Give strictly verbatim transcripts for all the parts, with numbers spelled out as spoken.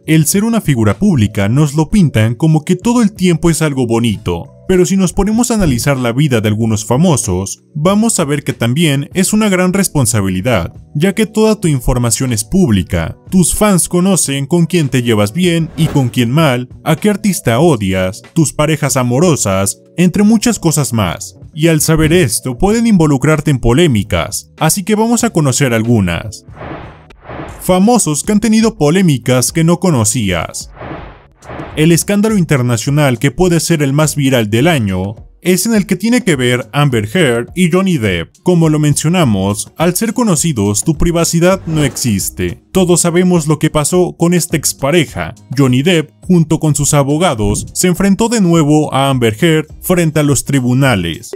El ser una figura pública nos lo pintan como que todo el tiempo es algo bonito. Pero si nos ponemos a analizar la vida de algunos famosos, vamos a ver que también es una gran responsabilidad, ya que toda tu información es pública. Tus fans conocen con quién te llevas bien y con quién mal, a qué artista odias, tus parejas amorosas, entre muchas cosas más. Y al saber esto pueden involucrarte en polémicas, así que vamos a conocer algunas. Famosos que han tenido polémicas que no conocías. El escándalo internacional que puede ser el más viral del año es en el que tiene que ver Amber Heard y Johnny Depp. Como lo mencionamos, al ser conocidos tu privacidad no existe. Todos sabemos lo que pasó con esta expareja. Johnny Depp, junto con sus abogados, se enfrentó de nuevo a Amber Heard frente a los tribunales,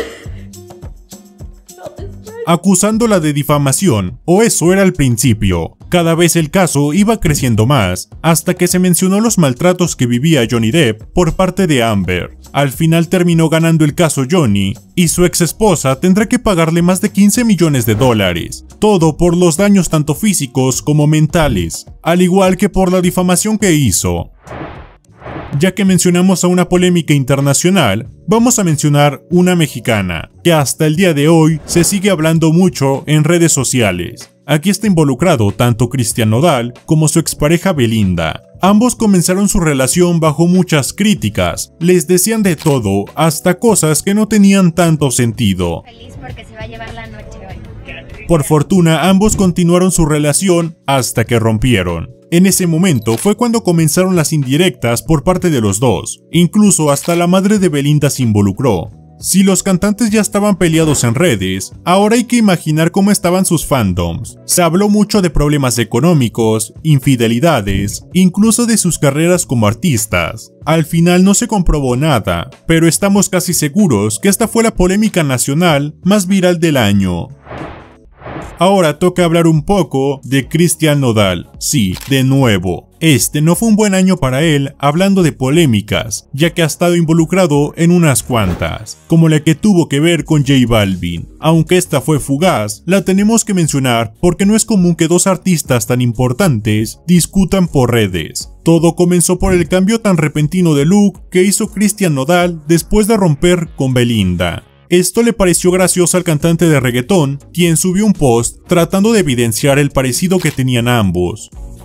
acusándola de difamación, o eso era al principio. Cada vez el caso iba creciendo más, hasta que se mencionó los maltratos que vivía Johnny Depp por parte de Amber. Al final terminó ganando el caso Johnny, y su ex esposa tendrá que pagarle más de quince millones de dólares, todo por los daños tanto físicos como mentales, al igual que por la difamación que hizo. Ya que mencionamos a una polémica internacional, vamos a mencionar una mexicana, que hasta el día de hoy se sigue hablando mucho en redes sociales. Aquí está involucrado tanto Cristian Nodal como su expareja Belinda. Ambos comenzaron su relación bajo muchas críticas, les decían de todo, hasta cosas que no tenían tanto sentido. Feliz porque se va a llevar la noche hoy. Por fortuna, ambos continuaron su relación hasta que rompieron. En ese momento fue cuando comenzaron las indirectas por parte de los dos, incluso hasta la madre de Belinda se involucró. Si los cantantes ya estaban peleados en redes, ahora hay que imaginar cómo estaban sus fandoms. Se habló mucho de problemas económicos, infidelidades, incluso de sus carreras como artistas. Al final no se comprobó nada, pero estamos casi seguros que esta fue la polémica nacional más viral del año. Ahora toca hablar un poco de Cristian Nodal. Sí, de nuevo. Este no fue un buen año para él hablando de polémicas, ya que ha estado involucrado en unas cuantas, como la que tuvo que ver con J Balvin. Aunque esta fue fugaz, la tenemos que mencionar porque no es común que dos artistas tan importantes discutan por redes. Todo comenzó por el cambio tan repentino de look que hizo Cristian Nodal después de romper con Belinda. Esto le pareció gracioso al cantante de reggaetón, quien subió un post tratando de evidenciar el parecido que tenían ambos.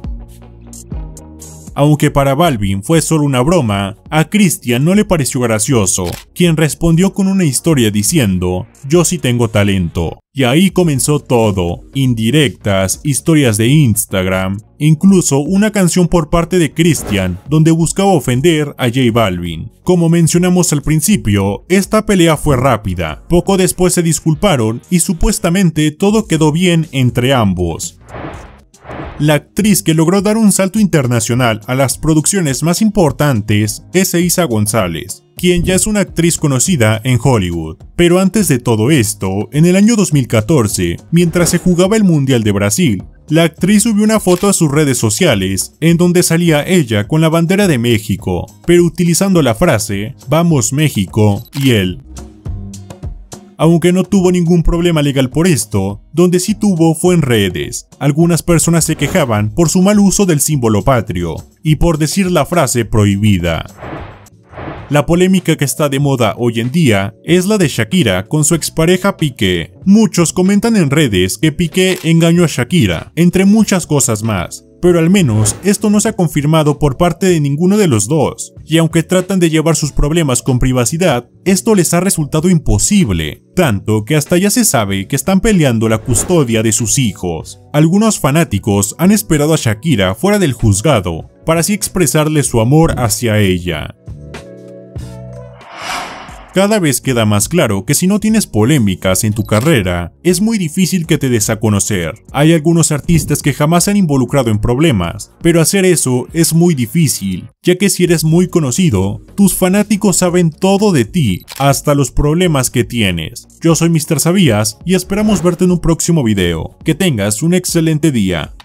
Aunque para Balvin fue solo una broma, a Cristian no le pareció gracioso, quien respondió con una historia diciendo: "Yo sí tengo talento". Y ahí comenzó todo, indirectas, historias de Instagram, incluso una canción por parte de Cristian donde buscaba ofender a J Balvin. Como mencionamos al principio, esta pelea fue rápida, poco después se disculparon y supuestamente todo quedó bien entre ambos. La actriz que logró dar un salto internacional a las producciones más importantes es Eiza González, quien ya es una actriz conocida en Hollywood. Pero antes de todo esto, en el año dos mil catorce, mientras se jugaba el Mundial de Brasil, la actriz subió una foto a sus redes sociales en donde salía ella con la bandera de México, pero utilizando la frase "Vamos México" y él. Aunque no tuvo ningún problema legal por esto, donde sí tuvo fue en redes. Algunas personas se quejaban por su mal uso del símbolo patrio y por decir la frase prohibida. La polémica que está de moda hoy en día es la de Shakira con su expareja Piqué. Muchos comentan en redes que Piqué engañó a Shakira, entre muchas cosas más. Pero al menos esto no se ha confirmado por parte de ninguno de los dos, y aunque tratan de llevar sus problemas con privacidad, esto les ha resultado imposible, tanto que hasta ya se sabe que están peleando la custodia de sus hijos. Algunos fanáticos han esperado a Shakira fuera del juzgado, para así expresarle su amor hacia ella. Cada vez queda más claro que si no tienes polémicas en tu carrera, es muy difícil que te des a conocer. Hay algunos artistas que jamás se han involucrado en problemas, pero hacer eso es muy difícil, ya que si eres muy conocido, tus fanáticos saben todo de ti, hasta los problemas que tienes. Yo soy míster Sabías y esperamos verte en un próximo video. Que tengas un excelente día.